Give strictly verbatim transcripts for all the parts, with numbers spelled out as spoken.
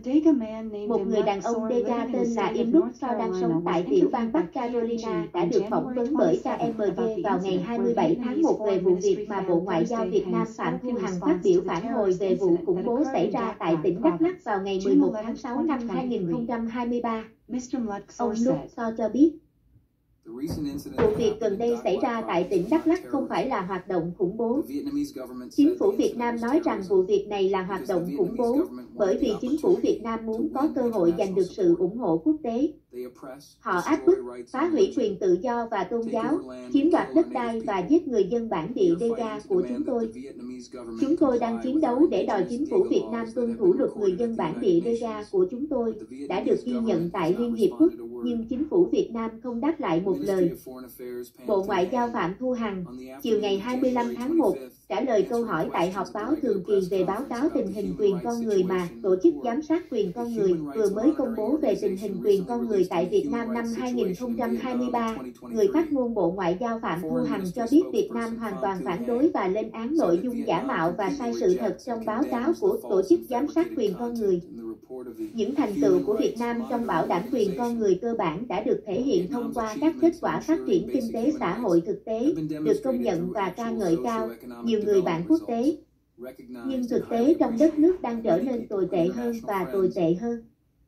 Một người đàn ông Dega tên là Imruk Thor đang sống tại tiểu bang Bắc Carolina đã được phỏng vấn bởi K M G vào ngày hai mươi bảy tháng một về vụ việc mà Bộ Ngoại giao Việt Nam Phạm Thu Hằng phát biểu phản hồi về vụ khủng bố xảy ra tại tỉnh Đắk Lắk vào ngày mười một tháng sáu năm hai nghìn không trăm hai mươi ba. Ông Luke Thor cho biết, vụ việc gần đây xảy ra tại tỉnh Đắk Lắk không phải là hoạt động khủng bố. Chính phủ Việt Nam nói rằng vụ việc này là hoạt động khủng bố bởi vì chính phủ Việt Nam muốn có cơ hội giành được sự ủng hộ quốc tế. Họ áp bức, phá hủy quyền tự do và tôn giáo, chiếm đoạt đất đai và giết người dân bản địa Dega của chúng tôi. Chúng tôi đang chiến đấu để đòi chính phủ Việt Nam tuân thủ luật người dân bản địa Dega của chúng tôi, đã được ghi nhận tại Liên Hiệp Quốc, nhưng chính phủ Việt Nam không đáp lại một lời. Bộ Ngoại giao Phạm Thu Hằng, chiều ngày hai mươi lăm tháng một, trả lời câu hỏi tại họp báo thường kỳ về báo cáo tình hình quyền con người mà Tổ chức Giám sát quyền con người vừa mới công bố về tình hình quyền con người tại Việt Nam năm hai nghìn không trăm hai mươi ba, người phát ngôn Bộ Ngoại giao Phạm Thu Hằng cho biết Việt Nam hoàn toàn phản đối và lên án nội dung giả mạo và sai sự thật trong báo cáo của Tổ chức Giám sát quyền con người. Những thành tựu của Việt Nam trong bảo đảm quyền con người cơ bản đã được thể hiện thông qua các kết quả phát triển kinh tế xã hội thực tế, được công nhận và ca ngợi cao nhiều người bạn quốc tế. Nhưng thực tế trong đất nước đang trở nên tồi tệ hơn và tồi tệ hơn.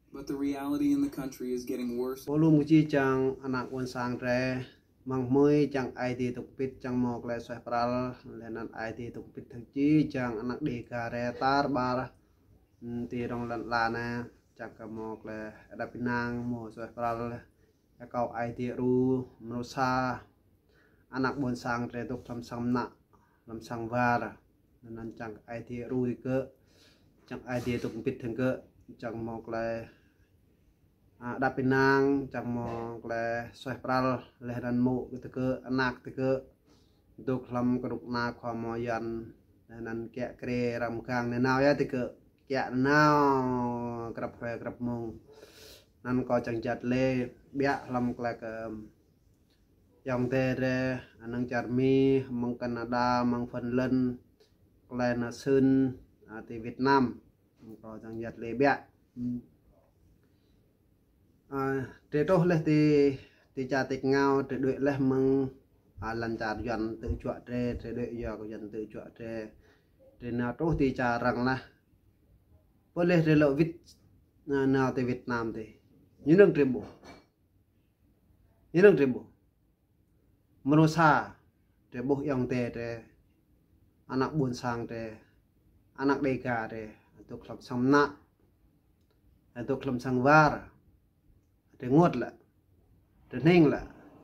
Volume chi chang anak wan sang re mang mui chang I T tuk pit chang mok le soe pral lenan I T tuk pit thak chi chang anak Dega re tar bar ti rong lan lana chang ka mok le adapinang mo soe pral ka kau I T ru menusa anak wan sang re tuk lam sam na lam sang var lenan chang I T ru ke chang I T tuk pit thang ke chang mok le đạp bên nang chẳng mong là xoay pral là đàn mộ cái thứ anak thứ tục làm cái đục na khoa mò dần nên kẹt kề ram càng nên nào ya thứ kẹt nào gặp phải gặp mông nên có chẳng chặt lê bẹ làm cái cái dòng tê re anh chặt mi mong Canada mong Phần Lan là na sơn thì Việt Nam có chẳng chặt lê bẹ trẻ trâu lên thì thì cha tịch ngao trẻ đuổi lên mừng lần cha dần tự chọn trẻ trẻ đuổi giờ có dần tự chọn trẻ trẻ nào trâu thì cha rằng là có lẽ trẻ lộ vít nào tại Việt Nam thì những đường trẻ bộ những đường trẻ bộ Manusa trẻ bộ yang trẻ trẻ anak buôn sang trẻ anak Dega trẻ untuk làm sang na untuk làm sang var để ngót lại để ninh lại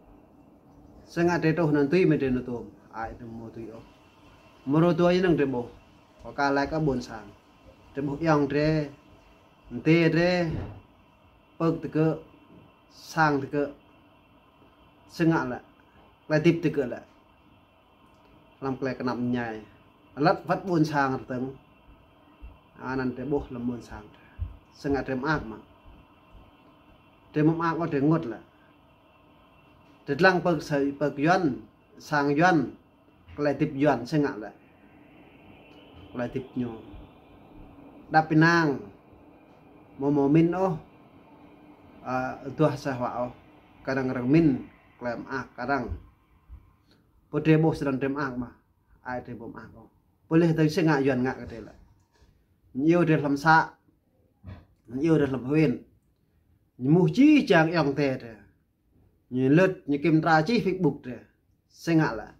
sang ngã để trâu nan tùy mình trên tôm ai để mua tùy ô mua đồ tùy năng để bổ có cả lại các buôn sang để bổ yang để tê để bực từ cơ sang từ cơ sang ngã lại lại tiếp từ cơ lại làm cái cái nằm nhảy lát vắt buôn sang từng anh ăn để bổ làm buôn sang sang ngã để ác mà để mong ác có thể ngột là để lăng bậc sợi bậc doan sang doan lại tiếp doan sẽ ngã lại lại tiếp nhô đạp bên nang mò mò min ô tua sa hỏa kadang kadang min làm ác kadang có thể bộ sẽ làm ác mà ai thể bộ ác không boleh tới sẽ ngã doan ngã cái thế lại nhiều để làm xa nhiều để làm huyền mù chi chàng yang tè rồi như lướt như kim tra chi Facebook rồi sinh hạ là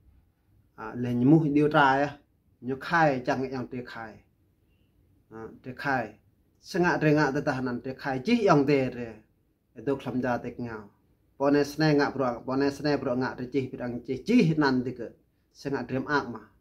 à lên mù điều tra á như khai chàng yang tè khai à tè khai sinh hạ tè ngạ tè ta hắn tè khai chi yang tè rồi itu làm ra tè ngào pone sne ngạ pro pone sne pro ngạ tè chi bidang chi chi nan tè cơ sinh hạ trem ác mà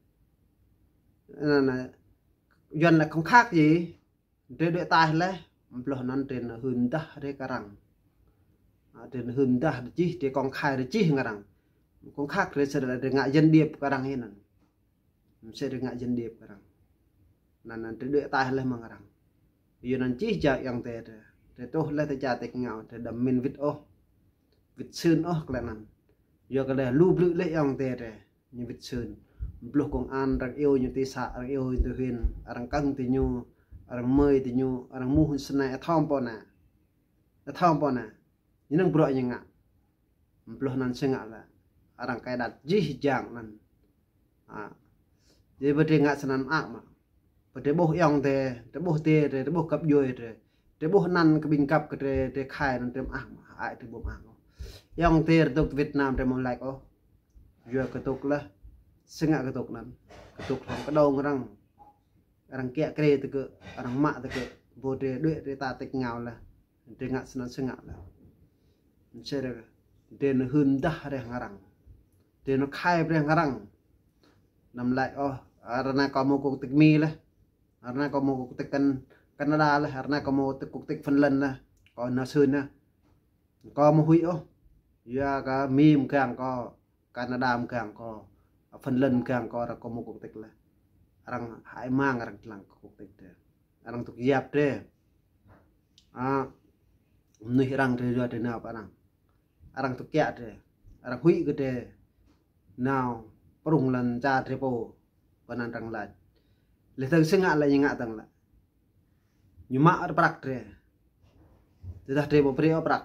nên là dân là không khác gì để đợi tai lấy lo nan trên hừn ta để karang trên hừn ta chi để con khai để chi ngarang con khác để sẽ để ngại dân điệp karang hết nè sẽ để ngại dân điệp karang nan nan để đợi tai lên mà karang giờ nan chi chạy yang tệ để tôi lấy tay trả tịch ngạo để đâm min vít ô vít sơn ô cái nan giờ cái này lưu lự lấy yang tệ để như vít sơn lúc công an đang yêu như tì xã đang yêu như huyền đang căng thì nhu orang mơi thì nhu orang mu hun snai thom pona thom pona những bro như ngạ bro nan senga là orang kai dat jih jang nan à jadi berde ngạ sanan ak mà berde boh yong te te boh te te boh kap yoi te te boh nan ke bin kap ke te te khai nan tem ak ai te boh ak yong te tok Việt Nam te mon like oh yo ke tok la senga ke tok nan ke tok cái đầu răng răng kẹ kre te ke răng mak te ke berde duit te ta tek ngau la te ngạ sanan senga la chere te no hun dah re ngarang te no khai re ngarang nằm lại oh arna có một cuộc tịch mi là arna có một cuộc tịch can Canada là arna có một cuộc tịch Phần Lan là có nó sơn nè có một huy oh ya cả mìm càng có Canada càng có Phần Lan càng có là có một cuộc tịch là arang hai mang arang lang cuộc tịch đấy arang tục giáp đấy à nuôi arang rồi rồi thế nào arang arang tục kẹt đấy arang huy cái đấy nào rung lần cha trepo banan rang laj le tang senga la nyinga tang la nyuma ar prak tre dah trepo pre prak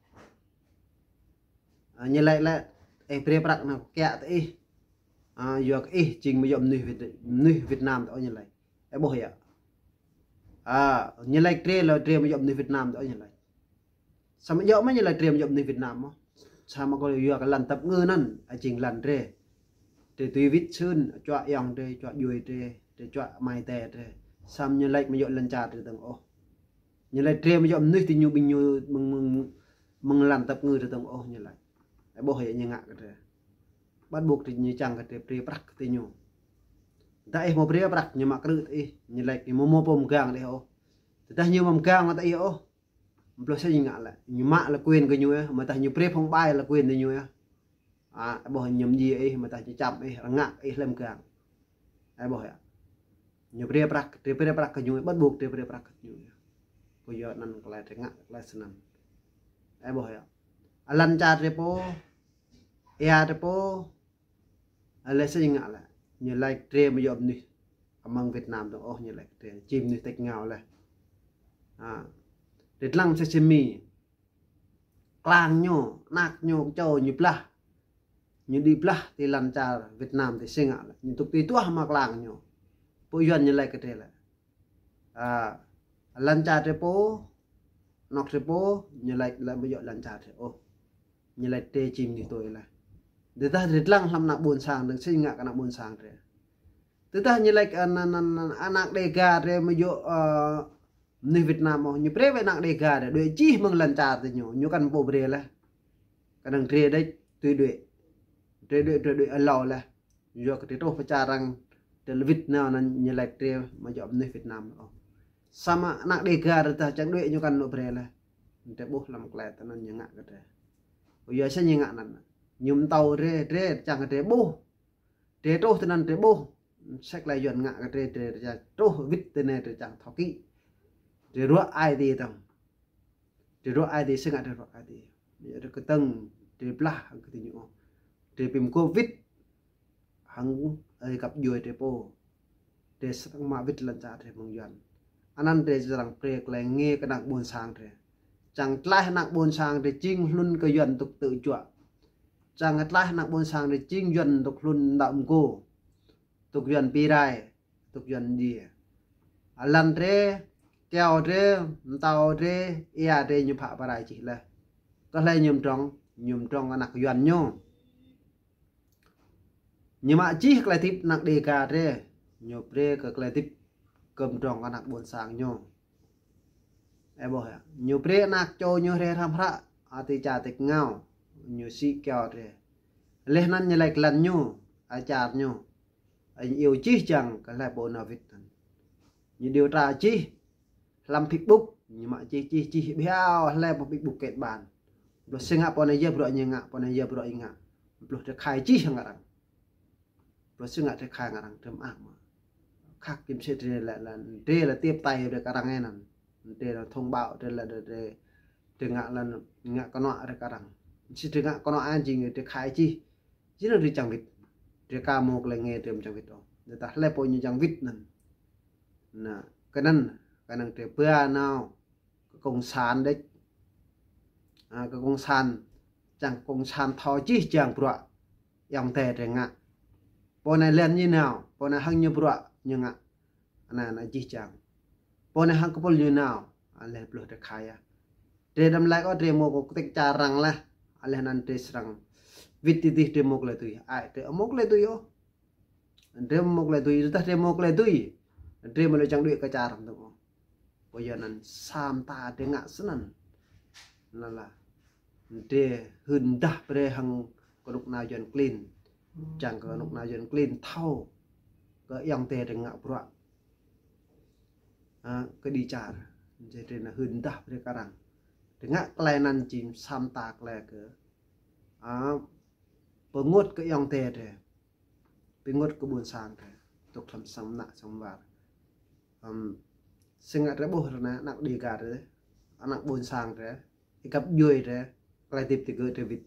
nya lai la e pre prak na kya te a yok e jing ma yom ni ni Việt Nam to nya lai e bo ya a nya lai tre la tre ma yom ni Việt Nam to nya lai sama yo ma nya lai tre ma yom ni Việt Nam mo sama ko yo ka lan tap ngư nan a jing lan tre để tùy vít sơn chọa yong để chọa đuôi để để chọa mai tè để xăm như lệch mà dọn lần trà từ tầng ô như lệch tre mà dọn nước thì nhiều bình nhiều mừng mừng mừng làm tập ngư từ tầng ô như lệch cái bộ hệ như ngạ cái thế bắt buộc thì như chẳng cái tre brak thì nhiều tại một tre brak nhưng mà cái thì như lệch thì mua mua bom gang đấy ô thì ta nhiều bom gang mà tại ô plus sẽ như ngạ lại như mạ là quên cái nhiều mà ta nhiều tre phong bay là quên thì nhiều à bỏ nhầm gì ấy mà ta chỉ chậm ấy ngạ ấy làm càng ai bỏ à nhiều pre prak pre pre prak cái bắt buộc pre pre prak nhiều bây giờ năn lại thấy ngạ lại sân ai bỏ à lần cha trepo ea trepo lại sẽ ngạ lại nhiều lại tre mà dọn đi mang Việt Nam đó ô nhiều lại tre chim đi tách ngào lại à để lăng sẽ xem mì clang nhô nạc nhô trâu nhịp la như đi plah thì lần cha Việt Nam thì sinh ạ nhưng tục tí tua mặc làng nhau bố duyên như lại cái thế là à lần cha thế bố nọc thế bố như lại là bây giờ lần cha thế ô như lại tê chim thì tôi là để ta rất lăng làm nặng buồn sang đừng sinh ngạ cái nặng buồn sang thế từ ta như lại anak đề gà thế bây giờ người Việt Nam mà như pre về nặng đề gà để đuổi chi mừng lần cha thì nhau như căn bộ bề là cái đằng tre đấy tôi đuổi tre đuổi tre đuổi lò là do cái trâu phải cha rằng tre Việt Nam nên như lại tre mà dọn người Việt Nam đó sama nak dega ta chẳng đuổi như căn nội pre là tre bố làm cái ta nên như ngạ cái tre bây giờ sẽ như ngạ nè nhung tàu tre tre chẳng cái tre bố tre trâu thì nên tre bố sách lại dọn ngạ cái tre tre trâu vít tên này tre chẳng thọ kỹ tre ruột ai đi tao tre ruột ai đi sẽ ngạ tre ruột ai đi bây giờ cái tầng tre pla cái gì nhỉ tre pim covid hằng ấy gặp dùi tre po tre sang mà vít lần cha tre mong dọn anh ăn tre rằng tre lại nghe cái nặng buồn sang tre chẳng lại nặng buồn sang tre chinh luôn cái dọn tục tự chọn chẳng lại nặng buồn sang tre chinh dọn tục luôn đậm cô tục dọn pi rai tục dọn gì lần tre kéo tre tàu tre ia tre như phạ parai chỉ là có lẽ nhầm trong nhầm trong cái nặng dọn nhau nhưng mà chỉ là tiếp nặng đề cả tre nhiều tre cái là tiếp cầm trong cái nặng buồn sang nhau em bảo hả nhiều pre nặng cho nhiều tre tham phạ à thì trả tịch ngao nhiều sĩ kéo tre lên năn như lại lần nhau à trả nhau anh yêu chi chẳng cái là bộ nào Việt như điều tra chi làm Facebook nhưng mà chi chi chi béo là một Facebook kết bàn rồi sinh hạ bọn này giờ bọn này ngạ bọn này giờ bọn này ngạ rồiจะkhai chi chẳng ngạ rồi sinh hạจะkhai ngạ rằng thầm ác mà khác kim sẽ là là là đây là tiếp tay được cái rằng nghe nè đây là thông báo đây là để để ngạ là ngạ con nọ được cái rằng chỉ để ngạ con nọ ăn gì người để khai chi chỉ là để chẳng vịt để ca một là nghe từ chẳng vịt đó người ta lấy bộ như chẳng vịt nè nè cáiนั้น cái năng trẻ bữa nào công sản đấy à cái công sản chẳng công sản thò chi chẳng bữa dòng tè trẻ ngạ bộ này lên như nào bộ này hăng như bữa như ngạ này là chi chẳng bộ này hăng có như nào lên bữa để khai à để đâm lại có để một cái tích trà răng là lên ăn để răng vịt thì để một lại tùy ai để một lại tùy ô để một lại tùy ta để một lại tùy để mà lấy chẳng đuổi cái trà răng đâu bây giờ nên sam ta để ngạ sân là là để hơn đáp để hằng có lúc nào dần clean chẳng có lúc nào dần clean thâu cái dòng tè để ngạ bữa à, cái đi trả jadi na hendah perkarang dengan kelainan jim samtak leke ah pengut ke yang te de pengut kebun sang de tuk lam sam nak sambar um singat reboh na nak di ka de anak bun sang de ikap yui de kelai tip tiga de vit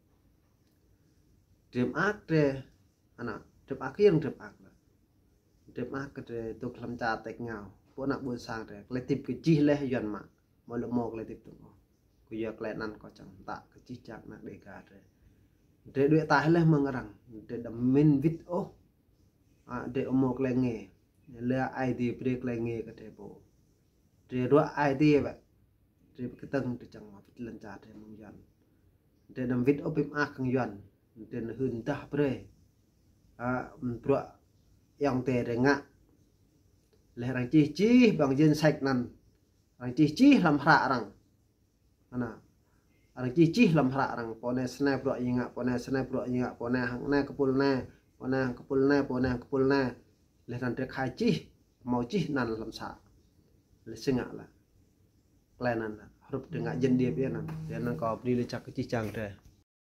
dem ak de anak dem ak yang dem ak dem ak de tuk lam cha tek ngau bộ nặng buồn sang thế lấy tiếp cái chi lấy dần mà mỗi lần một lấy tiếp tục bây giờ lại năn có chẳng tạ cái chi chặt nặng để cả thế để đuổi tài lên mừng rằng để đâm min vít ô à để một lấy nghề lấy ai đi break lấy nghề cái thế bộ để đuổi ai đi vậy để cái tầng để chẳng mà vít lần chặt thế mừng dần để đâm vít ô bim ác càng dần để nó hơn ta bre à bữa yang tè để ngạ leh rang chi chi bang jen sek nan rang chi chi lam hra rang ana rang chi chi lam hra rang pone snap ro yinga pone snap ro yinga pone hang na kapul na pone hang kapul na pone hang kapul na leh ran te khai chi mau chi nan lam sa le singa la klenan hrup dengan jen dia pian nan dia nan ko bri le chak chi chang te